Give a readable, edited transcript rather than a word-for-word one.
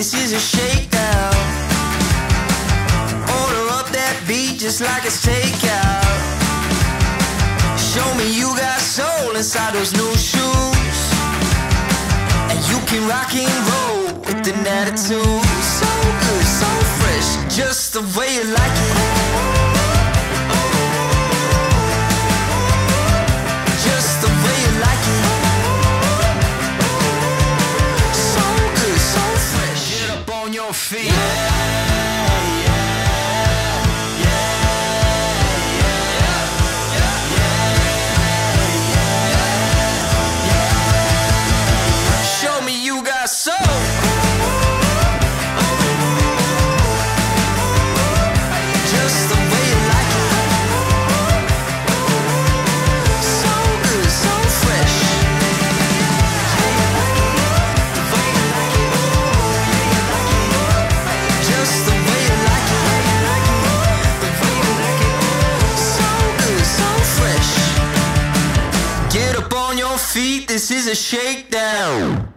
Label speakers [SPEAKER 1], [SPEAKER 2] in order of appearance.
[SPEAKER 1] this is a shakedown. Order up that beat just like it's takeout. Show me you got soul inside those new shoes, and you can rock and roll with an attitude. So good, so fresh, just the way you like it. Just the way you like it. So good, so fresh. Get up on your feet. Show me you got soul. Just the way you like it. So good, so fresh. Just the way you like it. So good, so fresh. Get up on your feet, this is a shakedown.